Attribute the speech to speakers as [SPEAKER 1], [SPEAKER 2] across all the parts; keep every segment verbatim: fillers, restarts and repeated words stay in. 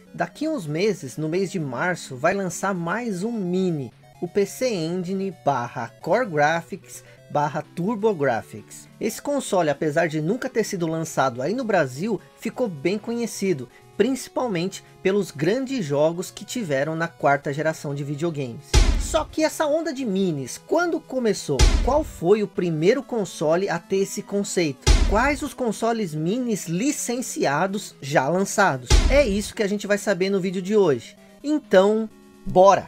[SPEAKER 1] Daqui uns meses, no mês de março, vai lançar mais um mini, o P C Engine barra Core Graphics barra Turbo Graphics. Esse console, apesar de nunca ter sido lançado aí no Brasil, ficou bem conhecido, principalmente pelos grandes jogos que tiveram na quarta geração de videogames. Só que essa onda de minis, quando começou? Qual foi o primeiro console a ter esse conceito? Quais os consoles minis licenciados já lançados? É isso que a gente vai saber no vídeo de hoje. Então, bora!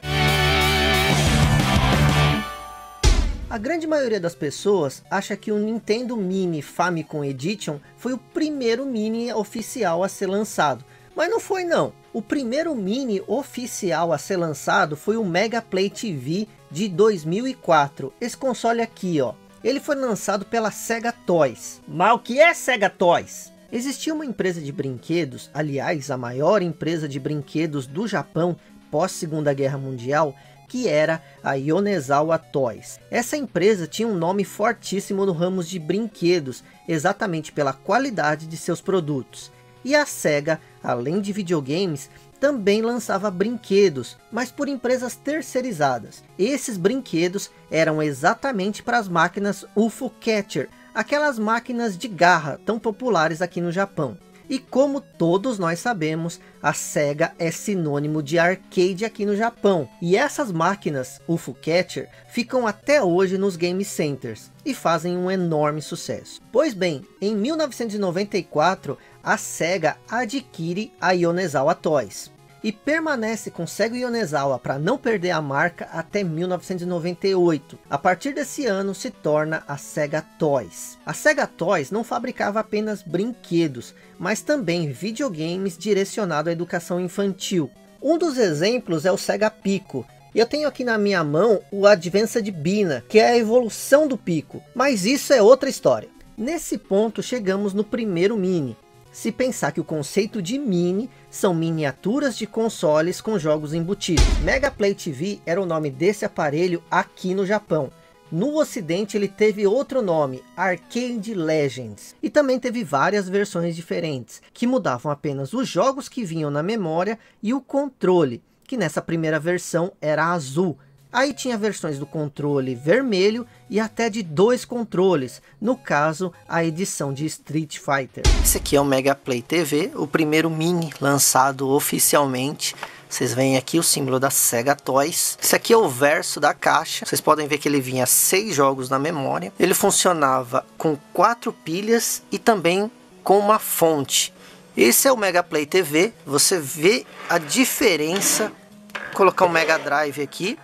[SPEAKER 1] A grande maioria das pessoas acha que o Nintendo Mini Famicom Edition foi o primeiro mini oficial a ser lançado. Mas não foi não. O primeiro mini oficial a ser lançado foi o Mega Play T V de dois mil e quatro. Esse console aqui, ó. Ele foi lançado pela Sega Toys. Mas o que é Sega Toys? Existia uma empresa de brinquedos, aliás, a maior empresa de brinquedos do Japão pós Segunda Guerra Mundial, que era a Yonezawa Toys. Essa empresa tinha um nome fortíssimo no ramo de brinquedos, exatamente pela qualidade de seus produtos. E a Sega, além de videogames, também lançava brinquedos, mas por empresas terceirizadas. Esses brinquedos eram exatamente para as máquinas U F O Catcher, aquelas máquinas de garra tão populares aqui no Japão. E como todos nós sabemos, a Sega é sinônimo de arcade aqui no Japão. E essas máquinas U F O Catcher ficam até hoje nos game centers e fazem um enorme sucesso. Pois bem, em mil novecentos e noventa e quatro, a Sega adquire a Yonezawa Toys e permanece com Sega Yonezawa para não perder a marca até mil novecentos e noventa e oito. A partir desse ano se torna a Sega Toys. A Sega Toys não fabricava apenas brinquedos, mas também videogames direcionados à educação infantil. Um dos exemplos é o Sega Pico. Eu tenho aqui na minha mão o Advanced Bina, que é a evolução do Pico, mas isso é outra história. Nesse ponto chegamos no primeiro mini. Se pensar que o conceito de mini são miniaturas de consoles com jogos embutidos. Mega Play T V era o nome desse aparelho aqui no Japão. No ocidente ele teve outro nome, Arcade Legends. E também teve várias versões diferentes, que mudavam apenas os jogos que vinham na memória e o controle, que nessa primeira versão era azul. Aí tinha versões do controle vermelho e até de dois controles, no caso a edição de Street Fighter. Esse aqui é o Mega Play T V, o primeiro mini lançado oficialmente. Vocês veem aqui o símbolo da Sega Toys. Esse aqui é o verso da caixa. Vocês podem ver que ele vinha seis jogos na memória. Ele funcionava com quatro pilhas e também com uma fonte. Esse é o Mega Play T V. Você vê a diferença. Vou colocar o Mega Drive aqui.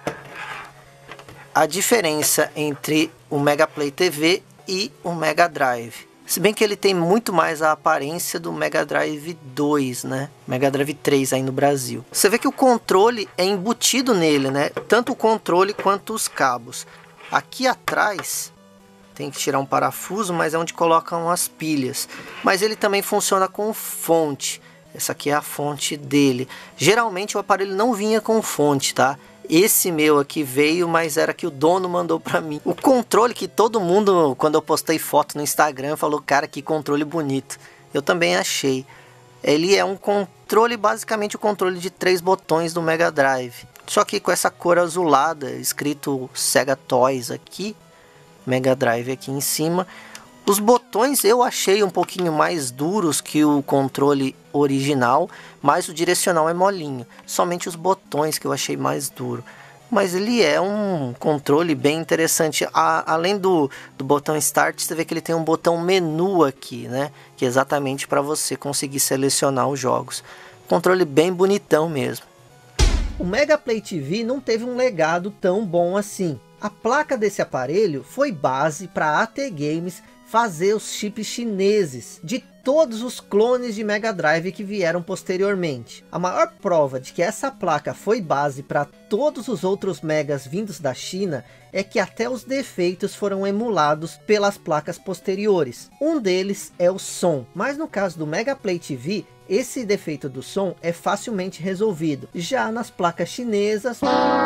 [SPEAKER 1] A diferença entre o Mega Play T V e o Mega Drive. Se bem que ele tem muito mais a aparência do Mega Drive dois, né? Mega Drive três aí no Brasil. Você vê que o controle é embutido nele, né? Tanto o controle quanto os cabos. Aqui atrás tem que tirar um parafuso, mas é onde colocam as pilhas. Mas ele também funciona com fonte. Essa aqui é a fonte dele. Geralmente o aparelho não vinha com fonte, tá? Esse meu aqui veio, mas era que o dono mandou pra mim. O controle que todo mundo, quando eu postei foto no Instagram, falou, cara, que controle bonito. Eu também achei. Ele é um controle, basicamente o controle de três botões do Mega Drive. Só que com essa cor azulada, escrito Sega Toys aqui, Mega Drive aqui em cima. Os botões eu achei um pouquinho mais duros que o controle original, mas o direcional é molinho. Somente os botões que eu achei mais duro. Mas ele é um controle bem interessante. A, além do, do botão Start, você vê que ele tem um botão menu aqui, né? Que é exatamente para você conseguir selecionar os jogos. Controle bem bonitão mesmo. O Mega Play T V não teve um legado tão bom assim. A placa desse aparelho foi base para a A T Games fazer os chips chineses de todos os clones de Mega Drive que vieram posteriormente. A maior prova de que essa placa foi base para todos os outros Megas vindos da China é que até os defeitos foram emulados pelas placas posteriores. Um deles é o som, mas no caso do Mega Play T V, esse defeito do som é facilmente resolvido. Já nas placas chinesas...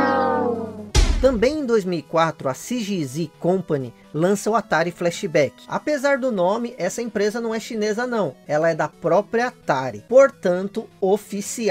[SPEAKER 1] Também em dois mil e quatro, a C G Z Company lança o Atari Flashback. Apesar do nome, essa empresa não é chinesa não, ela é da própria Atari, portanto oficial.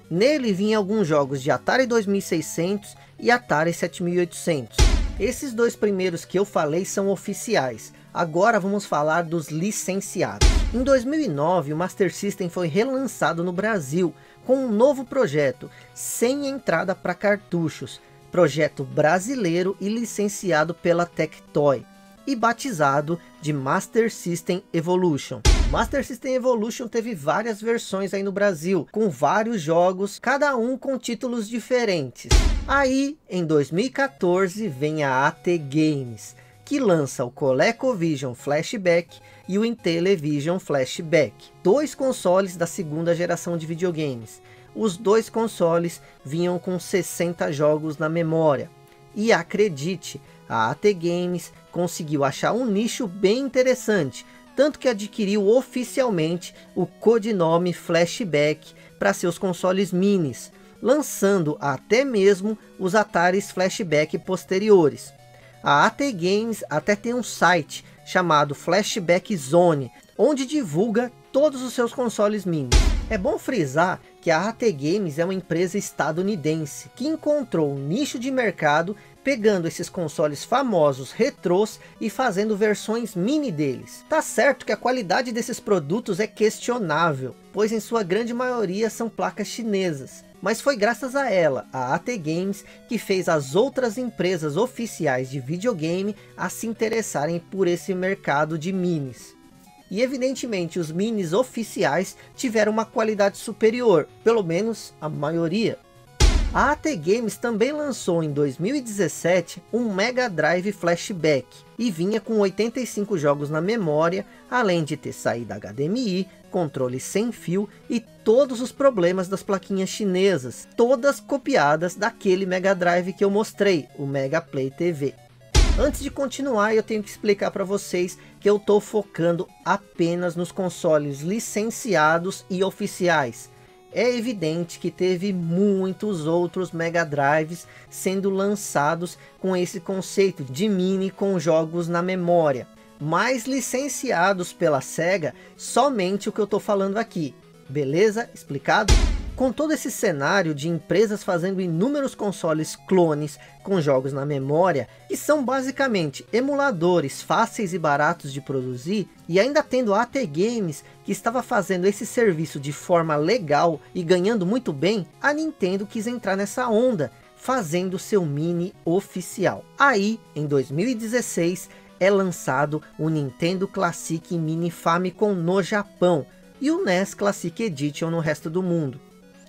[SPEAKER 1] Nele vinha alguns jogos de Atari dois mil e seiscentos e Atari sete mil e oitocentos. Esses dois primeiros que eu falei são oficiais. Agora vamos falar dos licenciados. Em dois mil e nove, o Master System foi relançado no Brasil com um novo projeto, sem entrada para cartuchos. Projeto brasileiro e licenciado pela Tectoy e batizado de Master System Evolution. Master System Evolution teve várias versões aí no Brasil, com vários jogos, cada um com títulos diferentes. Aí, em dois mil e quatorze, vem a A T Games, que lança o ColecoVision Flashback e o Intellivision Flashback, dois consoles da segunda geração de videogames. Os dois consoles vinham com sessenta jogos na memória. E acredite, a A T Games conseguiu achar um nicho bem interessante, tanto que adquiriu oficialmente o codinome Flashback para seus consoles minis, lançando até mesmo os Ataris Flashback posteriores. A A T Games até tem um site chamado Flashback Zone, onde divulga todos os seus consoles mini. É bom frisar que a A T Games é uma empresa estadunidense, que encontrou um nicho de mercado pegando esses consoles famosos retrôs e fazendo versões mini deles. Tá certo que a qualidade desses produtos é questionável, pois em sua grande maioria são placas chinesas. Mas foi graças a ela, a A T Games, que fez as outras empresas oficiais de videogame a se interessarem por esse mercado de minis. E evidentemente os minis oficiais tiveram uma qualidade superior, pelo menos a maioria. A A T Games também lançou em dois mil e dezessete um Mega Drive Flashback e vinha com oitenta e cinco jogos na memória, além de ter saída H D M I, controle sem fio e todos os problemas das plaquinhas chinesas, todas copiadas daquele Mega Drive que eu mostrei, o Mega Play T V. Antes de continuar, eu tenho que explicar para vocês que eu estou focando apenas nos consoles licenciados e oficiais. É evidente que teve muitos outros Mega Drives sendo lançados com esse conceito de mini com jogos na memória, mas licenciados pela Sega, somente o que eu estou falando aqui. Beleza? Explicado? Com todo esse cenário de empresas fazendo inúmeros consoles clones com jogos na memória, que são basicamente emuladores fáceis e baratos de produzir, e ainda tendo a A T Games que estava fazendo esse serviço de forma legal e ganhando muito bem, a Nintendo quis entrar nessa onda, fazendo seu mini oficial. Aí, em dois mil e dezesseis, é lançado o Nintendo Classic Mini Famicom no Japão e o N E S Classic Edition no resto do mundo.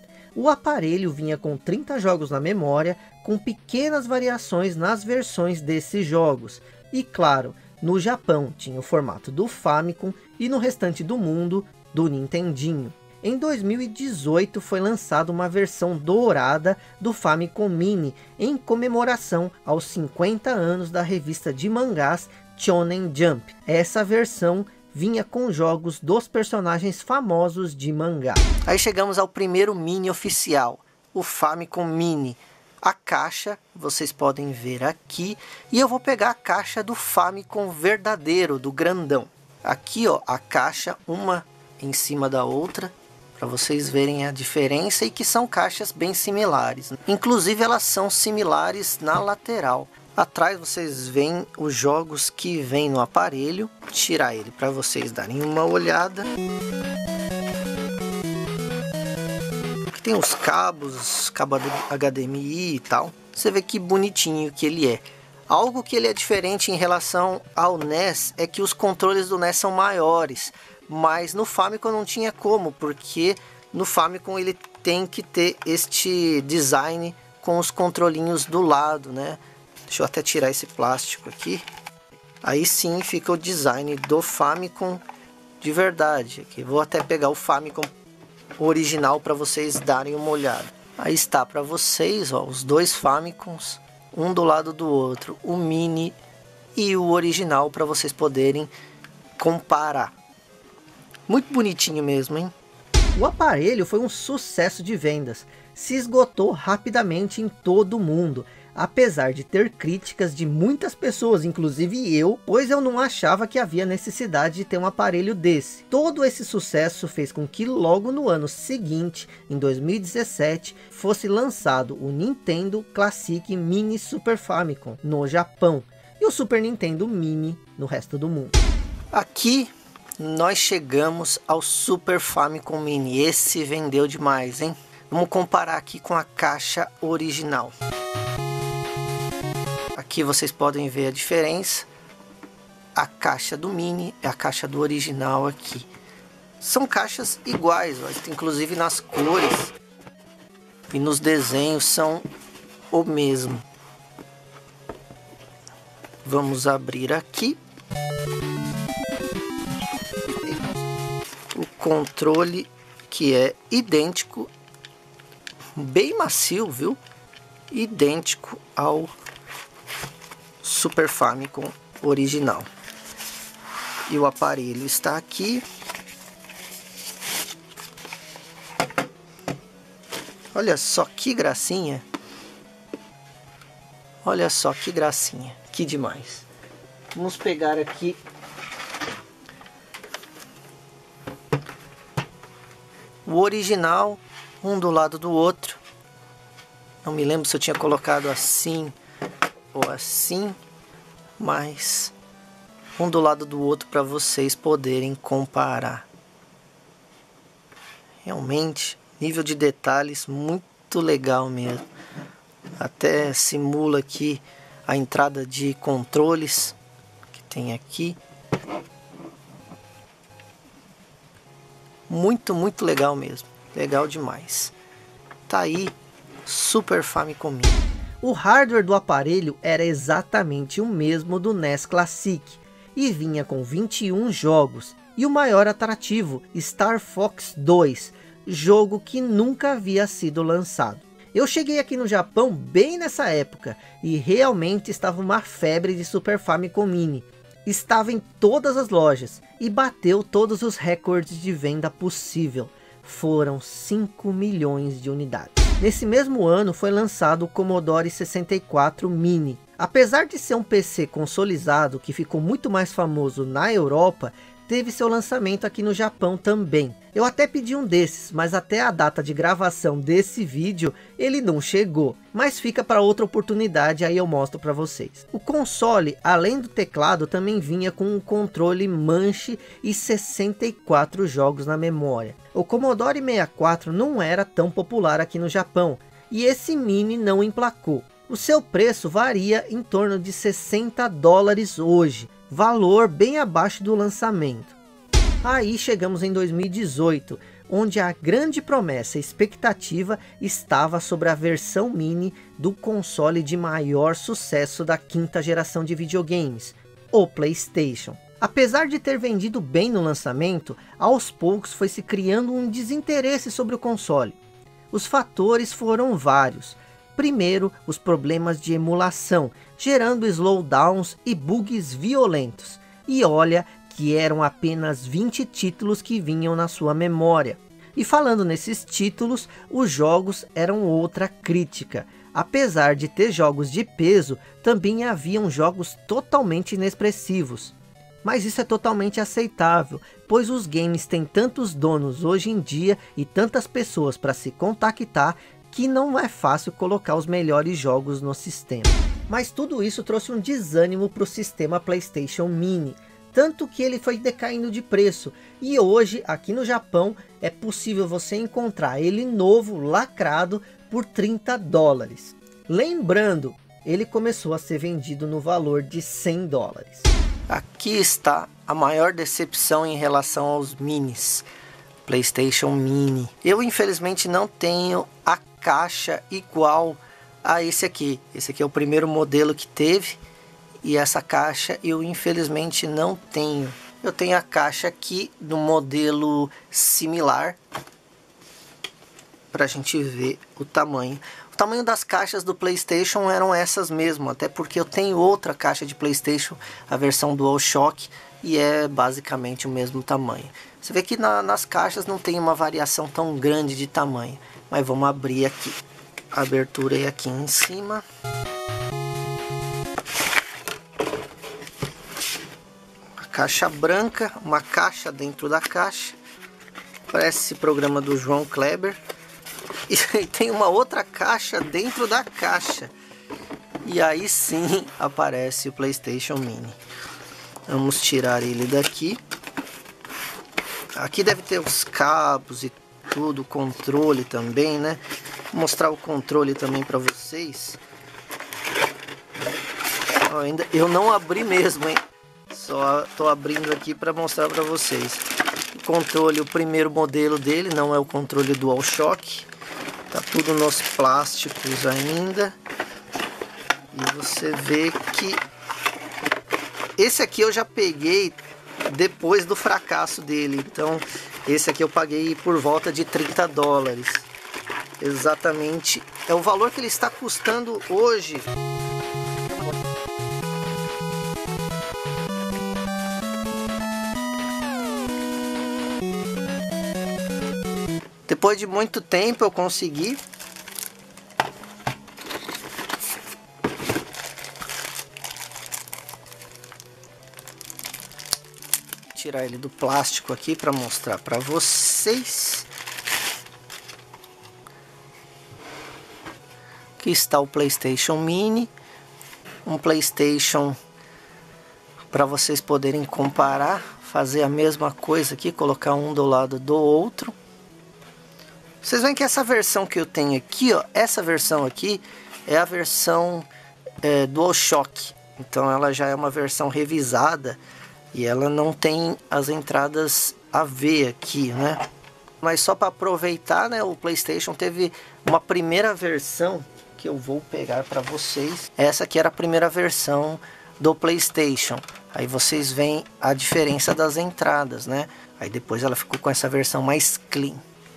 [SPEAKER 1] O aparelho vinha com trinta jogos na memória, com pequenas variações nas versões desses jogos. E claro, no Japão tinha o formato do Famicom e no restante do mundo do Nintendinho. Em dois mil e dezoito foi lançada uma versão dourada do Famicom Mini, em comemoração aos cinquenta anos da revista de mangás Shonen Jump. Essa versão vinha com jogos dos personagens famosos de mangá. Aí chegamos ao primeiro mini oficial, o Famicom Mini. A caixa vocês podem ver aqui, e eu vou pegar a caixa do Famicom verdadeiro, do grandão. Aqui ó, a caixa uma em cima da outra, para vocês verem a diferença, e que são caixas bem similares. Inclusive elas são similares na lateral. Atrás vocês veem os jogos que vem no aparelho. Vou tirar ele para vocês darem uma olhada. Aqui tem os cabos, cabo H D M I e tal. Você vê que bonitinho que ele é. Algo que ele é diferente em relação ao N E S é que os controles do N E S são maiores. Mas no Famicom não tinha como, porque no Famicom ele tem que ter este design com os controlinhos do lado, né? Deixa eu até tirar esse plástico aqui. Aí sim fica o design do Famicom de verdade. Aqui vou até pegar o Famicom original para vocês darem uma olhada. Aí está para vocês, ó, os dois Famicoms, um do lado do outro, o mini e o original, para vocês poderem comparar. Muito bonitinho mesmo, hein? O aparelho foi um sucesso de vendas. Se esgotou rapidamente em todo o mundo. apesar de ter críticas de muitas pessoas, inclusive eu, pois eu não achava que havia necessidade de ter um aparelho desse. Todo esse sucesso fez com que logo no ano seguinte, em dois mil e dezessete, fosse lançado o Nintendo Classic Mini Super Famicom no Japão e o Super Nintendo Mini no resto do mundo. Aqui nós chegamos ao Super Famicom Mini. Esse vendeu demais, hein? Vamos comparar aqui com a caixa original. Aqui vocês podem ver a diferença. A caixa do Mini é a caixa do original aqui. São caixas iguais, ó, inclusive nas cores e nos desenhos são o mesmo. Vamos abrir aqui. O controle, que é idêntico, bem macio, viu? Idêntico ao Super Famicom original. E o aparelho está aqui. Olha só que gracinha. Olha só que gracinha. Que demais. Vamos pegar aqui o original, um do lado do outro. Não me lembro se eu tinha colocado assim ou assim, mas um do lado do outro para vocês poderem comparar. Realmente, nível de detalhes muito legal mesmo. Até simula aqui a entrada de controles que tem aqui. Muito, muito legal mesmo. Legal demais. Tá aí, Super Famicom Mini. O hardware do aparelho era exatamente o mesmo do N E S Classic e vinha com vinte e um jogos e o maior atrativo, Star Fox dois, jogo que nunca havia sido lançado. Eu cheguei aqui no Japão bem nessa época e realmente estava uma febre de Super Famicom Mini. Estava em todas as lojas e bateu todos os recordes de venda possível. Foram cinco milhões de unidades. Nesse mesmo ano foi lançado o Commodore sessenta e quatro Mini. Apesar de ser um P C consolidado que ficou muito mais famoso na Europa, teve seu lançamento aqui no Japão também. Eu até pedi um desses, mas até a data de gravação desse vídeo ele não chegou. Mas fica para outra oportunidade, aí eu mostro para vocês. O console, além do teclado, também vinha com um controle manche e sessenta e quatro jogos na memória. O Commodore sessenta e quatro não era tão popular aqui no Japão, e esse Mini não emplacou. O seu preço varia em torno de sessenta dólares hoje, valor bem abaixo do lançamento. Aí chegamos em dois mil e dezoito, onde a grande promessa e expectativa estava sobre a versão Mini do console de maior sucesso da quinta geração de videogames, o PlayStation. Apesar de ter vendido bem no lançamento, aos poucos foi se criando um desinteresse sobre o console. Os fatores foram vários. Primeiro, os problemas de emulação, gerando slowdowns e bugs violentos. E olha que eram apenas vinte títulos que vinham na sua memória. E falando nesses títulos, os jogos eram outra crítica. Apesar de ter jogos de peso, também haviam jogos totalmente inexpressivos. Mas isso é totalmente aceitável, pois os games têm tantos donos hoje em dia e tantas pessoas para se contactar, que não é fácil colocar os melhores jogos no sistema. Mas tudo isso trouxe um desânimo para o sistema PlayStation Mini, tanto que ele foi decaindo de preço, e hoje aqui no Japão é possível você encontrar ele novo, lacrado, por trinta dólares. Lembrando, ele começou a ser vendido no valor de cem dólares. Aqui está a maior decepção em relação aos minis, PlayStation Mini. Eu infelizmente não tenho a caixa igual a esse aqui. Esse aqui é o primeiro modelo que teve, e essa caixa eu infelizmente não tenho. Eu tenho a caixa aqui do modelo similar, para a gente ver o tamanho. O tamanho das caixas do PlayStation eram essas mesmo, até porque eu tenho outra caixa de PlayStation, a versão DualShock, e é basicamente o mesmo tamanho. Você vê que na, nas caixas não tem uma variação tão grande de tamanho, mas vamos abrir aqui. A abertura é aqui em cima. caixa branca, uma caixa dentro da caixa. Parece esse programa do João Kleber. E tem uma outra caixa dentro da caixa. E aí sim aparece o PlayStation Mini. Vamos tirar ele daqui. Aqui deve ter os cabos e tudo, controle também, né? Vou mostrar o controle também para vocês. Ó, ainda eu não abri mesmo, hein? Só tô abrindo aqui para mostrar para vocês. O controle, o primeiro modelo dele, não é o controle DualShock. Tá tudo nos plásticos ainda. E você vê que esse aqui eu já peguei depois do fracasso dele. Então esse aqui eu paguei por volta de trinta dólares. Exatamente, é o valor que ele está custando hoje. Depois de muito tempo eu consegui. Tirar ele do plástico aqui para mostrar para vocês. Aqui está o PlayStation Mini, um PlayStation para vocês poderem comparar, fazer a mesma coisa aqui, colocar um do lado do outro. Vocês veem que essa versão que eu tenho aqui, ó, essa versão aqui é a versão é, DualShock. Então ela já é uma versão revisada e ela não tem as entradas A V aqui, né? Mas só para aproveitar, né, o PlayStation teve uma primeira versão que eu vou pegar para vocês. Essa aqui era a primeira versão do PlayStation. Aí vocês veem a diferença das entradas, né? Aí depois ela ficou com essa versão mais clean.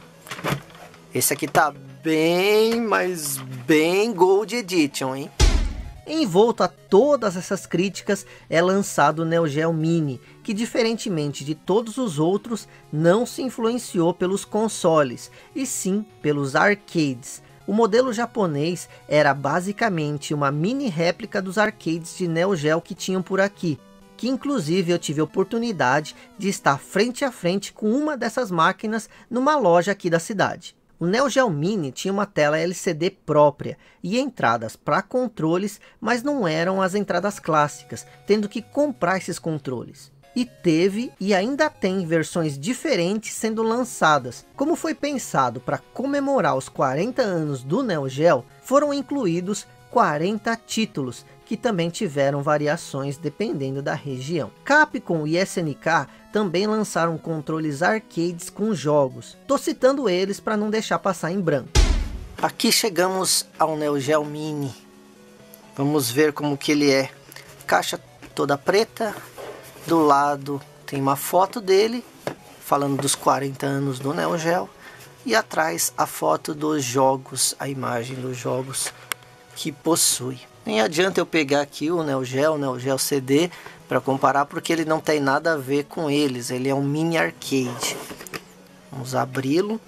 [SPEAKER 1] Esse aqui tá bem, mas bem Gold Edition, hein? Envolto a todas essas críticas é lançado o Neo Geo Mini, que diferentemente de todos os outros, não se influenciou pelos consoles, e sim pelos arcades. O modelo japonês era basicamente uma mini réplica dos arcades de Neo Geo que tinham por aqui, que inclusive eu tive a oportunidade de estar frente a frente com uma dessas máquinas numa loja aqui da cidade. O Neo Geo Mini tinha uma tela L C D própria e entradas para controles, mas não eram as entradas clássicas, tendo que comprar esses controles. E teve e ainda tem versões diferentes sendo lançadas. Como foi pensado para comemorar os quarenta anos do Neo Geo, foram incluídos quarenta títulos, que também tiveram variações dependendo da região. Capcom e S N K também lançaram controles arcades com jogos. Tô citando eles para não deixar passar em branco. Aqui chegamos ao Neo Geo Mini. Vamos ver como que ele é. Caixa toda preta. Do lado tem uma foto dele, falando dos quarenta anos do Neo Geo. E atrás a foto dos jogos, a imagem dos jogos que possui. Nem adianta eu pegar aqui o Neo Geo, o Neo Geo C D, para comparar, porque ele não tem nada a ver com eles. Ele é um mini arcade. Vamos abri-lo.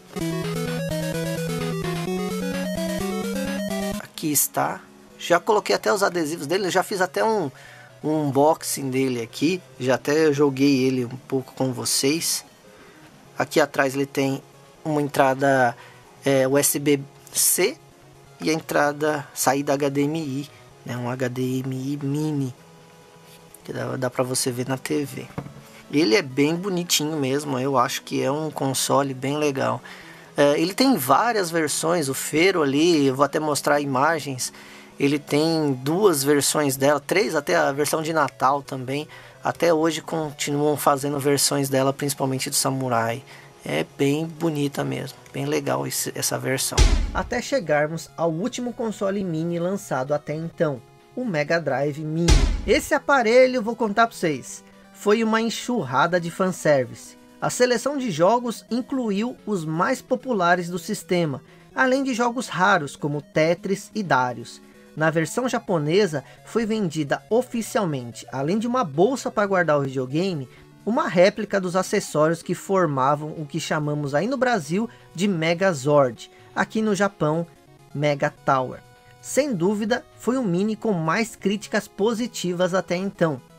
[SPEAKER 1] Aqui está. Já coloquei até os adesivos dele, já fiz até um, um unboxing dele aqui. Já até joguei ele um pouco com vocês. Aqui atrás ele tem uma entrada é, U S B C e a entrada saída H D M I. É um H D M I mini, que dá, dá para você ver na T V. Ele é bem bonitinho mesmo, eu acho que é um console bem legal. É, ele tem várias versões, o Fero ali, eu vou até mostrar imagens. Ele tem duas versões dela, três, até a versão de Natal também. Até hoje continuam fazendo versões dela, principalmente do Samurai. É bem bonita mesmo, bem legal esse, essa versão. Até chegarmos ao último console mini lançado até então, o Mega Drive Mini. Esse aparelho, vou contar para vocês, foi uma enxurrada de fanservice. A seleção de jogos incluiu os mais populares do sistema, além de jogos raros como Tetris e Darius. Na versão japonesa foi vendida oficialmente, além de uma bolsa para guardar o videogame, uma réplica dos acessórios que formavam o que chamamos aí no Brasil de Megazord, aqui no Japão, Mega Tower. Sem dúvida, foi o Mini com mais críticas positivas até então.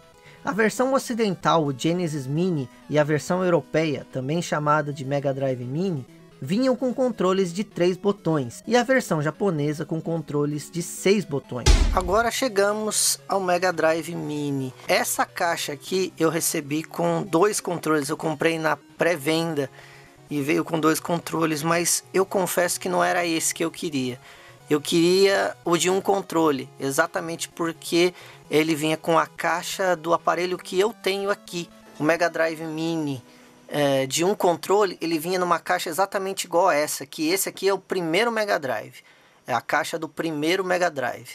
[SPEAKER 1] A versão ocidental, o Genesis Mini, e a versão europeia, também chamada de Mega Drive Mini, vinham com controles de três botões, e a versão japonesa com controles de seis botões. Agora chegamos ao Mega Drive Mini. Essa caixa aqui eu recebi com dois controles, eu comprei na pré-venda e veio com dois controles, mas eu confesso que não era esse que eu queria. Eu queria o de um controle, exatamente porque ele vinha com a caixa do aparelho que eu tenho aqui, o Mega Drive Mini. É, de um controle, ele vinha numa caixa exatamente igual a essa, que esse aqui é o primeiro Mega Drive, é a caixa do primeiro Mega Drive.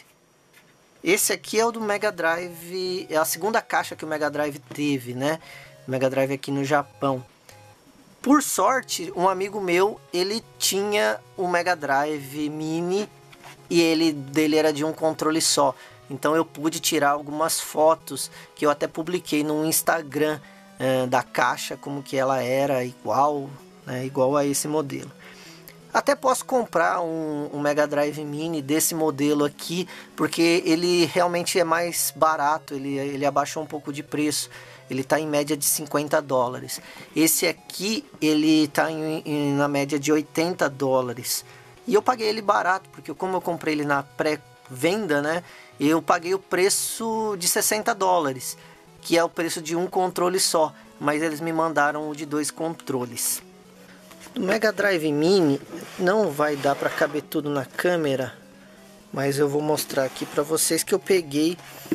[SPEAKER 1] Esse aqui é o do Mega Drive, é a segunda caixa que o Mega Drive teve, né? O Mega Drive aqui no Japão. Por sorte, um amigo meu, ele tinha o Mega Drive Mini e ele dele era de um controle só. Então eu pude tirar algumas fotos que eu até publiquei no Instagram é, da caixa, como que ela era igual, né, igual a esse modelo. Até posso comprar um, um Mega Drive Mini desse modelo aqui, porque ele realmente é mais barato, ele, ele abaixou um pouco de preço. Ele está em média de cinquenta dólares. Esse aqui, ele está em, em, na média de oitenta dólares. E eu paguei ele barato, porque como eu comprei ele na pré-venda, né? Eu paguei o preço de sessenta dólares, que é o preço de um controle só. Mas eles me mandaram o de dois controles. O Mega Drive Mini não vai dar para caber tudo na câmera, mas eu vou mostrar aqui para vocês que eu peguei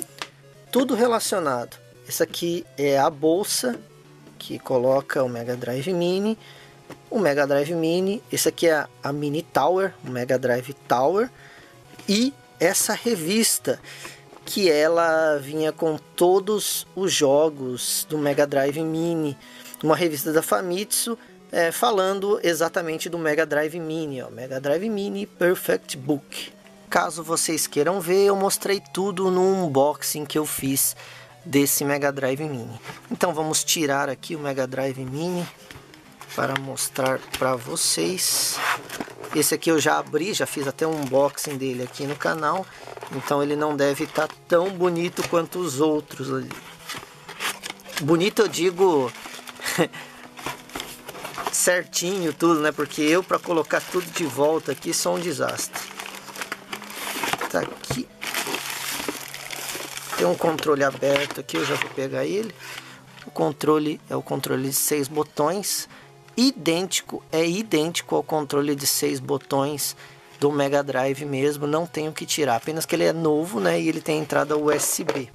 [SPEAKER 1] tudo relacionado. Essa aqui é a bolsa que coloca o Mega Drive Mini, o Mega Drive Mini, esse aqui é a Mini Tower, o Mega Drive Tower, e essa revista que ela vinha com todos os jogos do Mega Drive Mini, uma revista da Famitsu, é, falando exatamente do Mega Drive Mini, ó, Mega Drive Mini Perfect Book. Caso vocês queiram ver, eu mostrei tudo no unboxing que eu fiz desse Mega Drive Mini. Então vamos tirar aqui o Mega Drive Mini para mostrar para vocês. Esse aqui eu já abri, já fiz até um unboxing dele aqui no canal, então ele não deve estar tão bonito quanto os outros ali. Bonito eu digo certinho tudo, né? Porque eu, para colocar tudo de volta aqui, sou um desastre. Tá aqui. Tem um controle aberto aqui, eu já vou pegar ele. O controle é o controle de seis botões, idêntico, é idêntico ao controle de seis botões do Mega Drive mesmo, não tenho que tirar, apenas que ele é novo, né, e ele tem entrada U S B.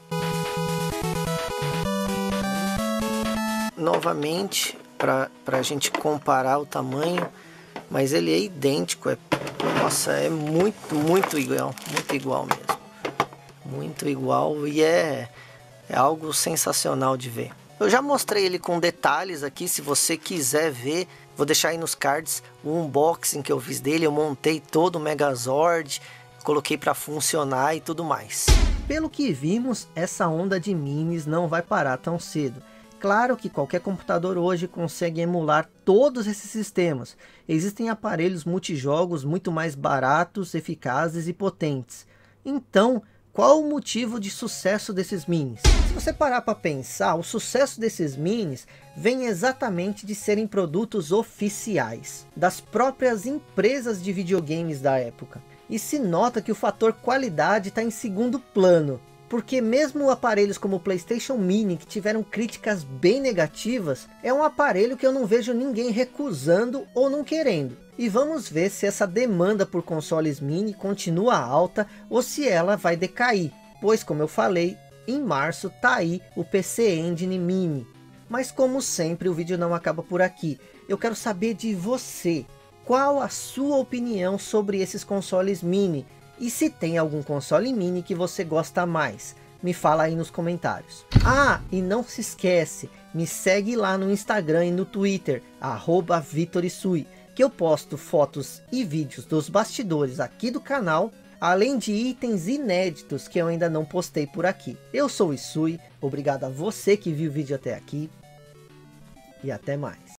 [SPEAKER 1] Novamente, para a gente comparar o tamanho, mas ele é idêntico, é, nossa, é muito, muito igual, muito igual mesmo. Muito igual e é, é algo sensacional de ver. Eu já mostrei ele com detalhes aqui, se você quiser ver, vou deixar aí nos cards o unboxing que eu fiz dele. Eu montei todo o Megazord, coloquei para funcionar e tudo mais. Pelo que vimos, essa onda de minis não vai parar tão cedo. Claro que qualquer computador hoje consegue emular todos esses sistemas. Existem aparelhos multijogos muito mais baratos, eficazes e potentes. Então, qual o motivo de sucesso desses minis? Se você parar para pensar, o sucesso desses minis vem exatamente de serem produtos oficiais das próprias empresas de videogames da época. E se nota que o fator qualidade está em segundo plano. Porque mesmo aparelhos como o PlayStation Mini, que tiveram críticas bem negativas, é um aparelho que eu não vejo ninguém recusando ou não querendo. E vamos ver se essa demanda por consoles mini continua alta ou se ela vai decair. Pois, como eu falei, em março tá aí o P C Engine Mini. Mas como sempre, o vídeo não acaba por aqui. Eu quero saber de você. Qual a sua opinião sobre esses consoles mini? E se tem algum console mini que você gosta mais? Me fala aí nos comentários. Ah, e não se esquece, me segue lá no Instagram e no Twitter, arroba Vitorisui, que eu posto fotos e vídeos dos bastidores aqui do canal, além de itens inéditos que eu ainda não postei por aqui. Eu sou o Isui, obrigado a você que viu o vídeo até aqui, e até mais.